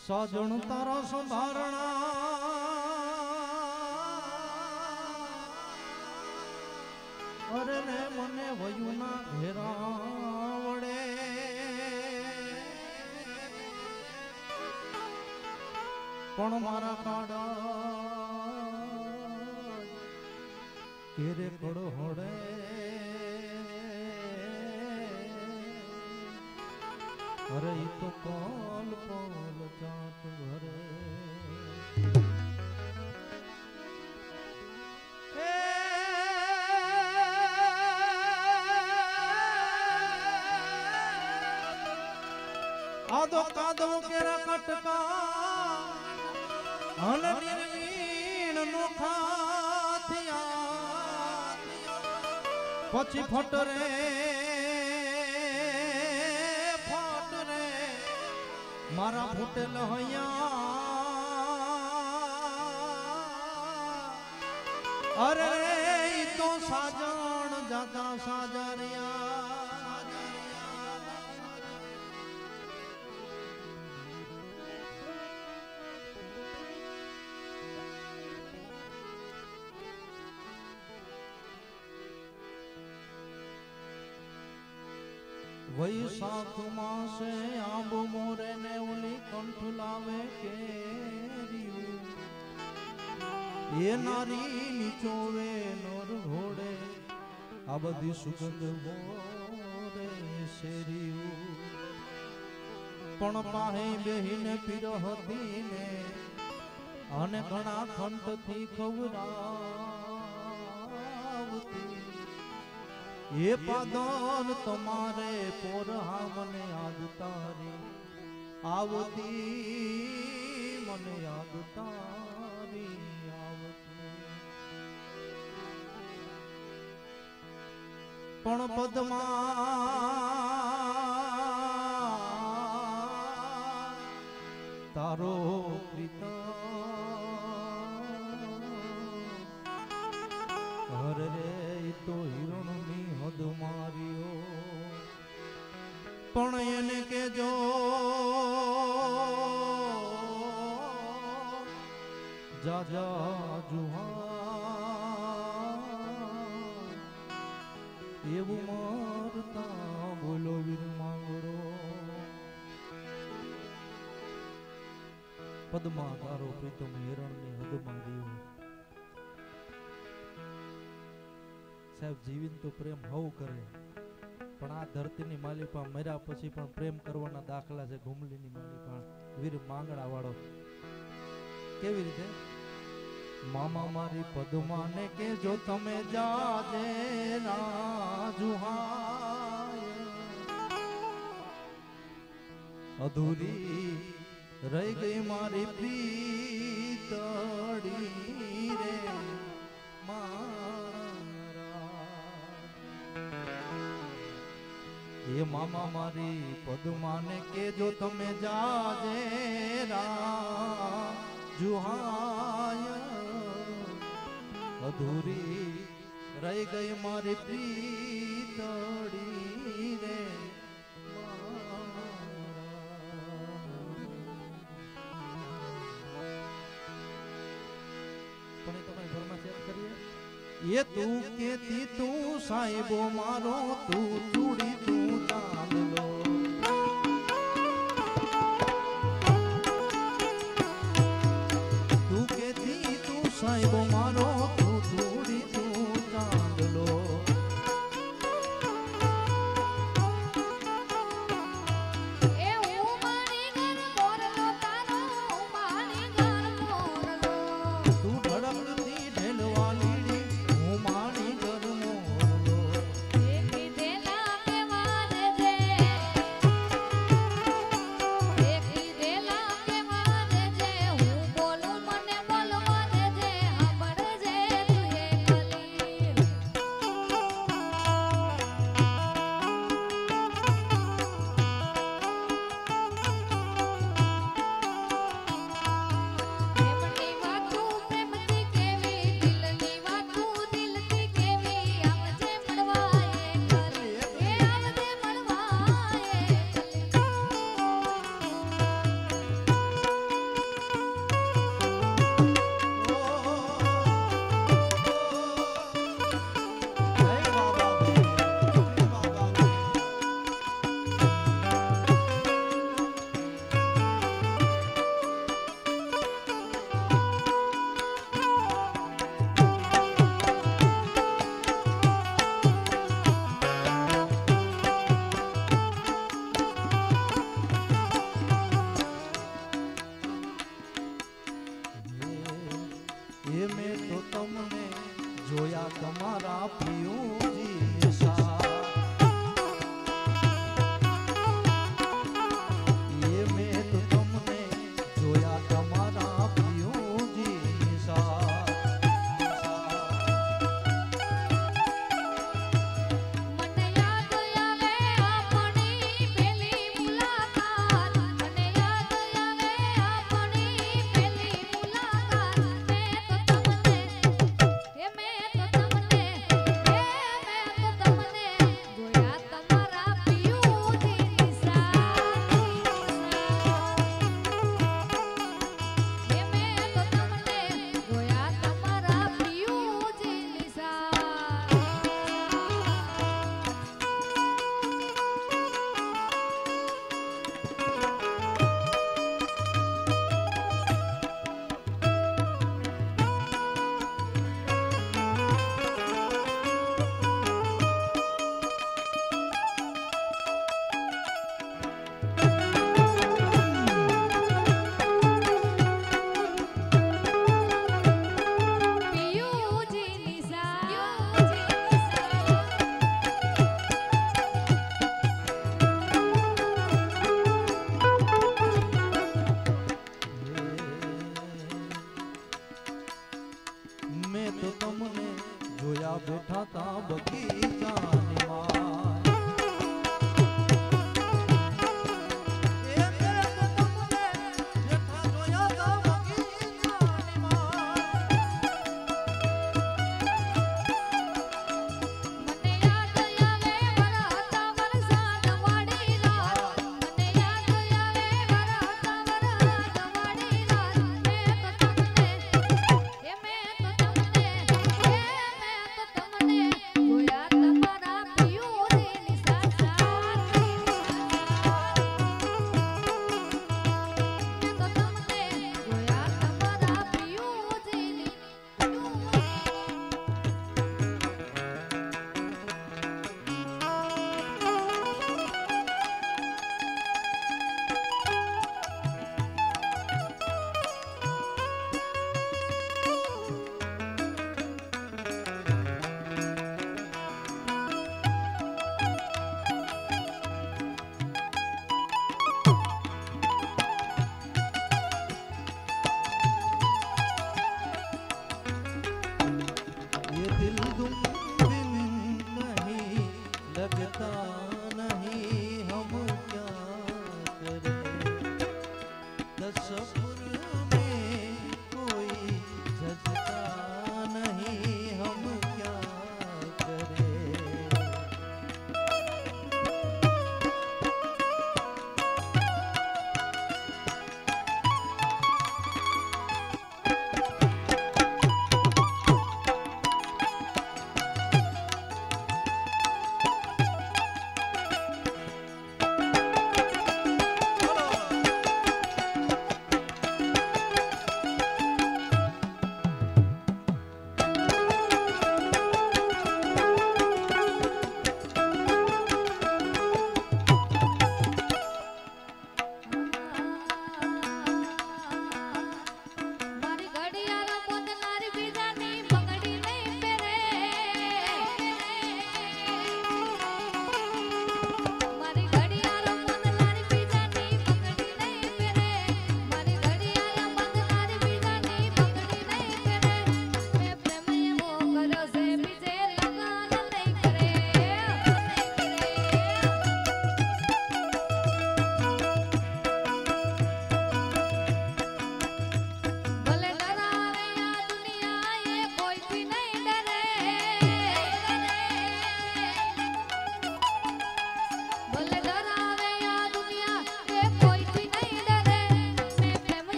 સજણ તારા સંભારણા અરે ને મને વયું ના ઘેરા વડે પણ મારા કાડા કેરે કડો હોડે અરે ઈ તો કોલ કોલ ચાટ ભરે આદો કાદો કેરા કટકા હલ નિર્વીણ નોખા થયા પછી ફટ રે મારા ફૂટેલ હૈયા અરે ઈ તો સાજણ જાતા સાજરિયા વૈશાખ માસે આંબ મોરે ને ઓલી કંઠ લાવે કેરીયું એ નારી નીચોવે નોર ઘોડે આ બધી સુગંધ મોરે શેરીયું પણ પાહે બેહીને પીર હતી ને અને ઘણા ખંડથી ખવરાવતી એ પાદન તમારે પોરહા મને યાદ તારી આવતી મને યાદ તારી આવતી પણ પદમા તારો પ્રીતમ હર રે તો હિરણની હદ માર્યો પણ એને કેજો જાજા જુહા એવું મારતા બોલો વીર માંગડો પદમાં તારો પ્રીતમ હિરણની હદ માર્યો સાહેબ જીવીન તો પ્રેમ હવ કરે પણ આ ધરતીની માલિપા મર્યા પછી પણ પ્રેમ કરવાના દાખલા છે ઘુમલીની માલિપા વીર માંગડા વાળો કેવી રીતે મામા મારી પદમાને કે જો તમે જાજે રાજુહાય અધૂરી રહી ગઈ મારી પ્રીતડી રે એ મામા મારી પદમાને કે જો તમે જાજે રાજુહાય અધૂરી રહી ગઈ મારી પ્રીતડી રે પણ એ તમારી ઘરમાં ચેક કરીએ એ તું કેતી તું સાહેબો મારો તું ચૂડી તું ચાંદલો તું કેતી તું સાહેબો મારો તું ચૂડી તું ચાંદલો તું ધડકતી ઢેલવાલી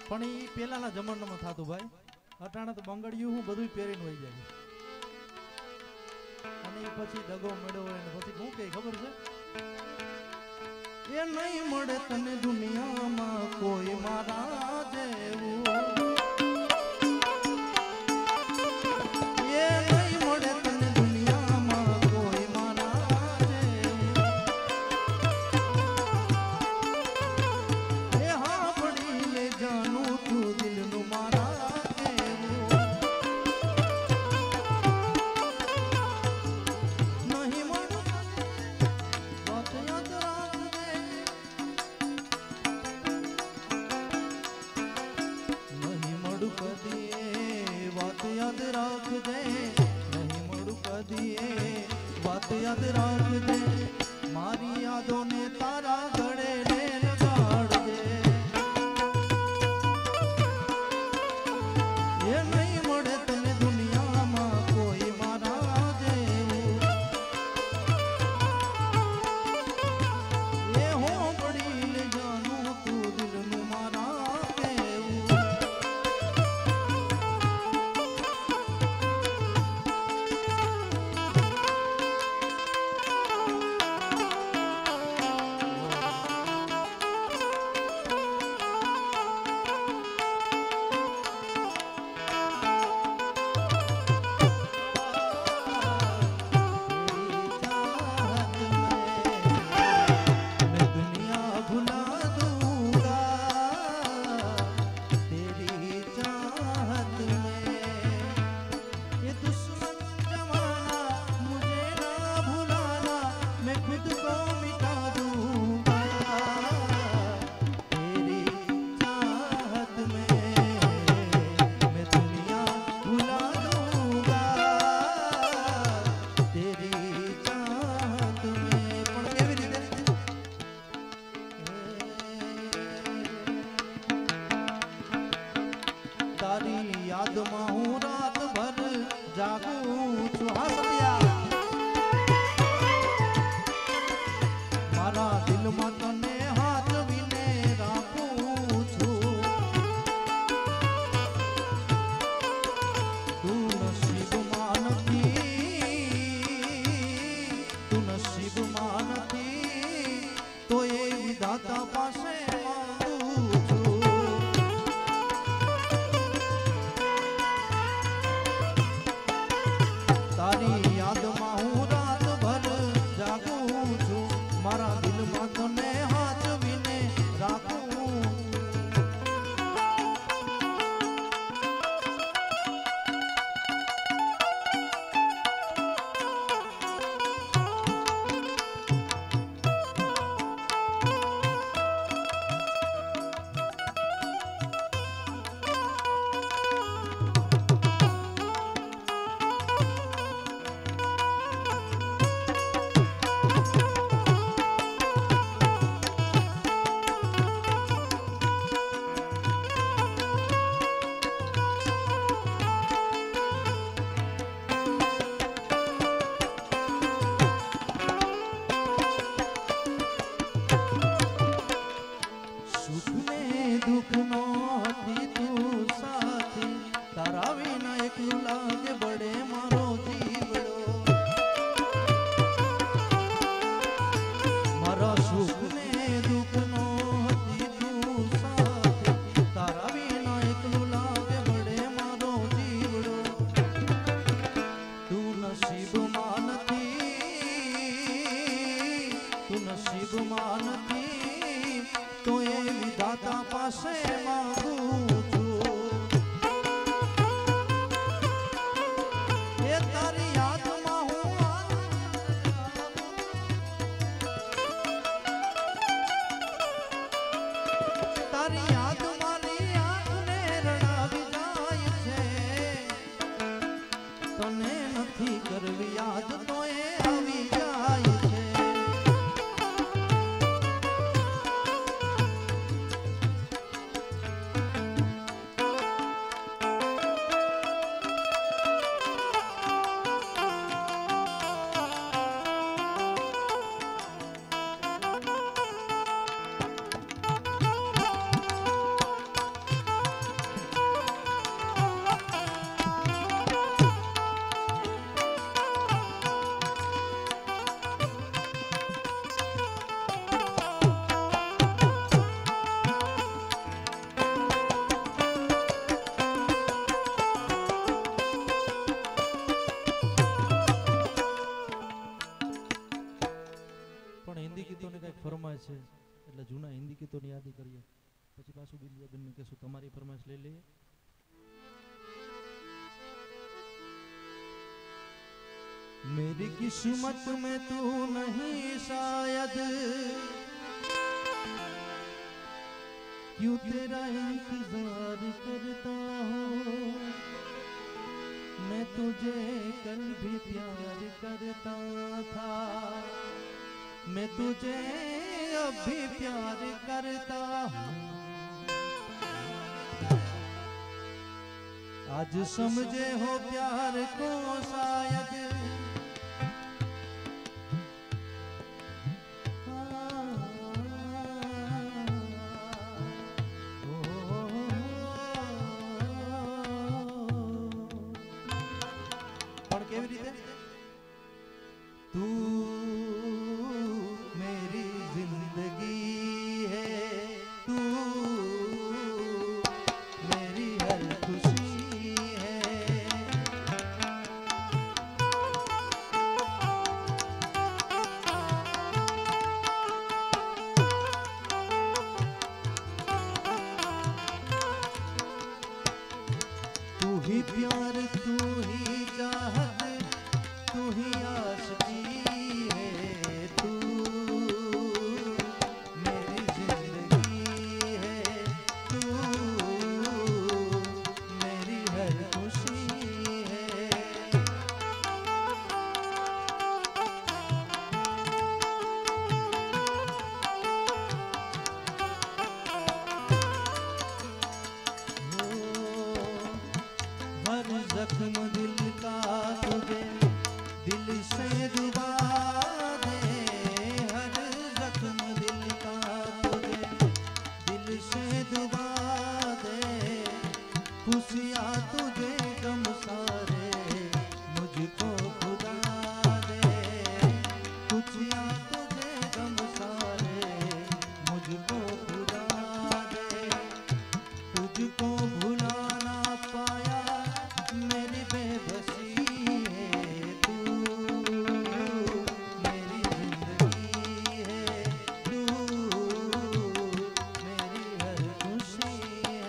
પણ ઈ પેલાના જમાનામાં થાતું ભાઈ. અટાણે તો બંગડિયું હું બધું પહેરીને વહી જાય અને ઈ પછી દગો મળ્યો હોય ને પછી શું કે ખબર છે એ નહીં મળે તને દુનિયામાં કોઈ મારા જેવું याद राखजे मारी यादों ने तारा गड़े ने लगाड़जे ये नहीं मळे तने दुनिया में कोई मारा जेवू ये हो बड़ी ले जानू तू दिल नु मारा केवू याद में हूँ रात भर जागू छू हसदिया मारा दिल में तने हाथ विने राखू छू तू नसीब मानती तू नसीब मानती तो ये विधाता पासे तो ये विधाता पासे मांगू छू ये तारी याद में हूँ तारी याद मारी आँख ने रड़ावी जाय छे तने नथी करवी याद तो ये आवी जाय छे ફરમાઈશ છે એટલે જૂના હિન્દી ગીતોની યાદી કરીએ, પછી પાછું બિલિયાબેનને કહેશું તમારી ફરમાઈશ લઈ લઈએ. मेरी किस्मत में तू नहीं शायद, क्यों तेरा इंतजार करता हूँ. मैं तुझे कल भी प्यार करता था, मैं तुझे अब भी प्यार करता हूँ. आज समझे हो प्यार को शायद, तू मेरी जिंदगी है, तू मेरी हर खुशी है. तू ही प्यार, तू ही चाहत, तू ही आशिकी है. तू मेरी जिंदगी है, तू मेरी हर खुशी है. हर जख्म दिल का तुझे दिल से दुआ दे, हर जख्म दिल का तुझे दिल से दुआ दे. खुशियाँ तुझे गम सारे मुझको खुदा दे, खुशियाँ तुझे गम सारे मुझको खुदा दे. तुझको भुला ना पाया मेरी बेबसी है, तू मेरी जिंदगी है, तू मेरी हर खुशी है.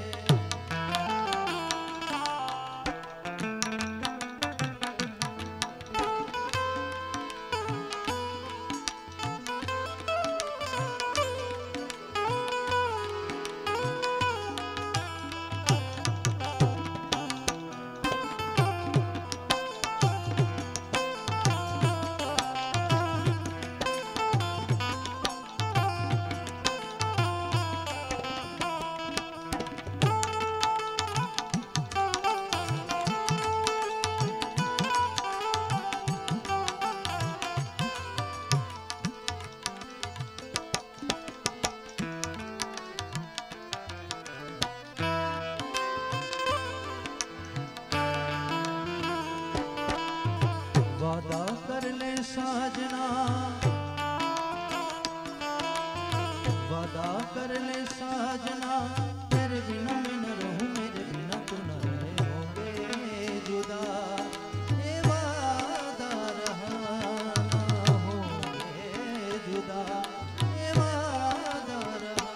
वादा कर ले साजना, वादा कर ले साजना, तेरे बिना मैं न रहूं, मेरे बिना तू न रहे, होंगे जुदा. ये वादा रहा ना होंगे जुदा, ये वादा रहा.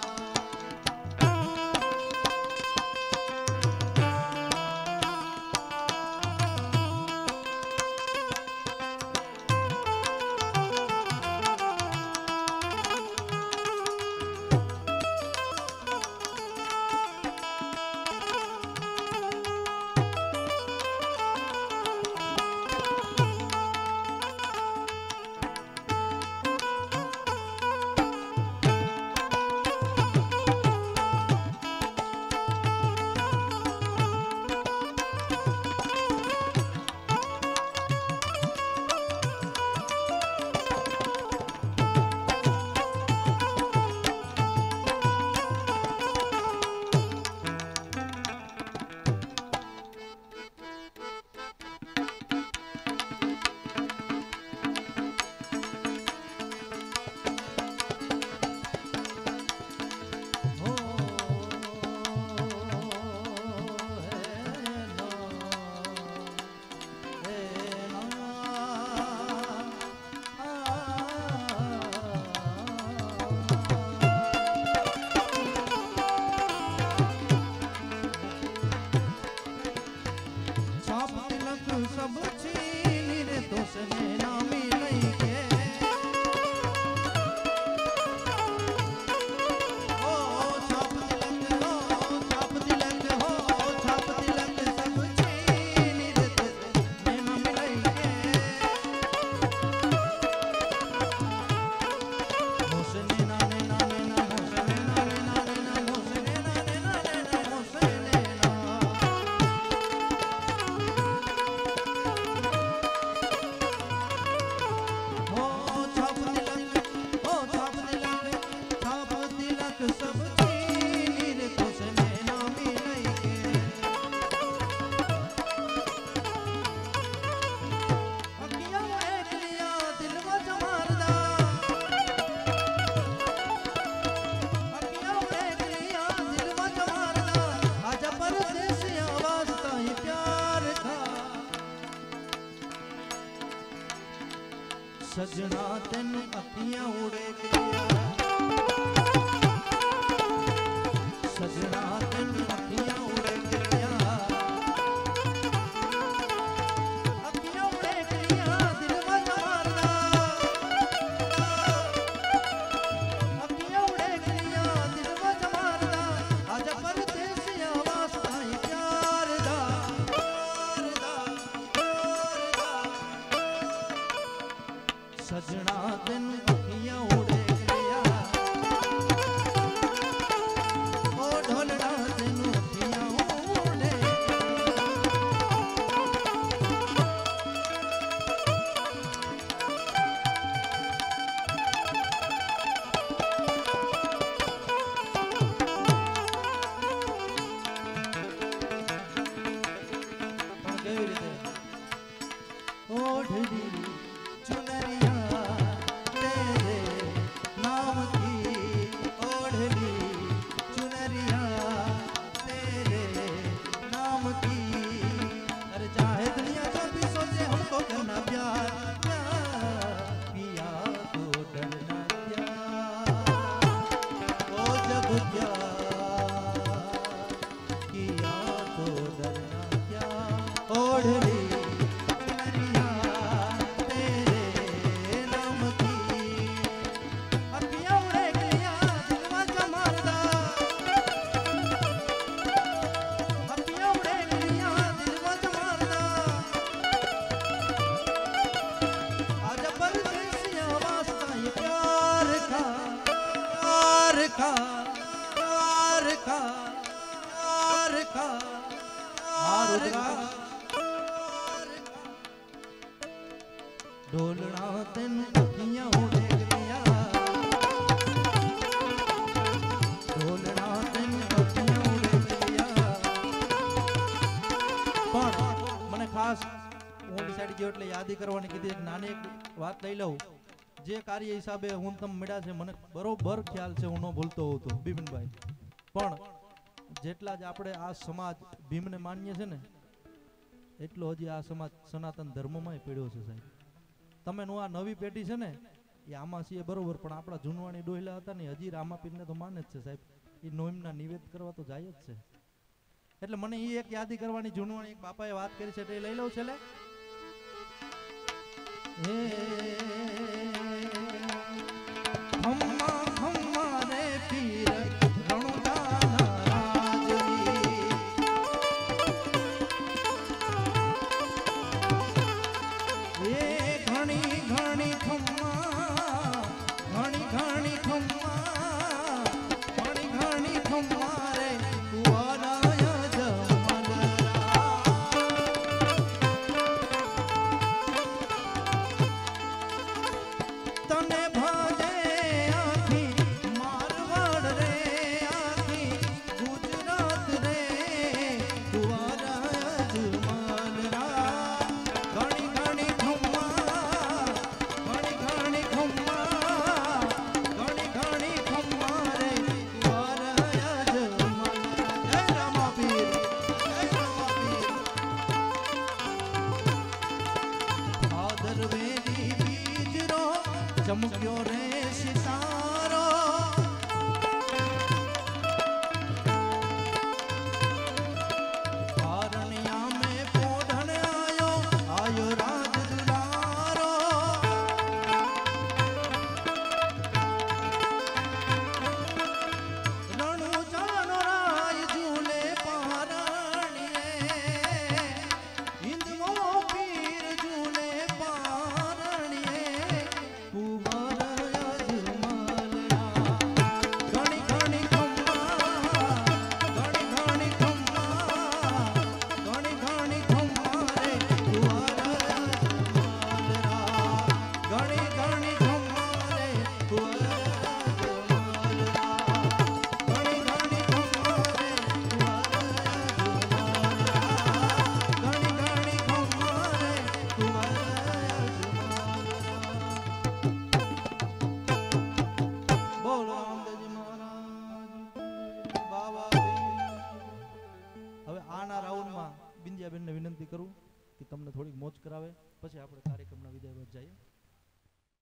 तुसने नामी नहीं के सजना तेन अखियां उड़े गया सजना तेन अखियां उड़े गया अखियां उड़े गया दिल में मारदा अखियां उड़े गया दिल में मारदा आज परदेसिया वास्ता ही प्यार दा सजना दिन अखियां उड़े गया ओ ढोलना दिन अखियां उड़े केवी रीते ओढ़ी चुनरिया तेरे नाम की ओढ़ली चुनरिया तेरे नाम की अरे चाहे दुनिया जो भी सोचे हमको करना प्यार पिया तो डरना क्या ओ जब प्यार किया तो डरना क्या ओढ़ली ढोलना तेन अखियां उड़े गया ढोलना तेन अखियां उड़े गया पण मने खास હું ડિસાઈડ ગયો એટલે યાદી કરવાની કીધી એક નાની એક વાત લઈ લઉં જે કાર્ય હિસાબે હું તમ મળ્યા છે મને બરોબર ખ્યાલ છે હું ન ભૂલતો હોઉં તો બિપિનભાઈ પણ જેટલા જ આપણે આ સમાજ ભીમને માનીએ છે ને એટલો હજી આ સમાજ સનાતન ધર્મમાં પડ્યો છે સાહેબ તમે નો આ નવી પેઢી છે ને એ આમાં છીએ બરોબર પણ આપણા જૂનવાણી ડોયલા હતા ને હજી રામાપીરને તો માને જ છે સાહેબ એ નોઈમના નિવેદ કરવા તો જાય જ છે એટલે મને એ એક યાદી કરવાની જૂનવાણી એક બાપાએ વાત કરી છે એટલે લઈ લઉં છે લે ખમ્મા ખમ્મા રે પીર चमक्यो रे सितारो कारनिया में पोढ़न आयो आयो राज दुलारो વિનંતી કરું કે તમને થોડીક મોજ કરાવે, પછી આપણે કાર્યક્રમના વિદાય બાદ જઈએ.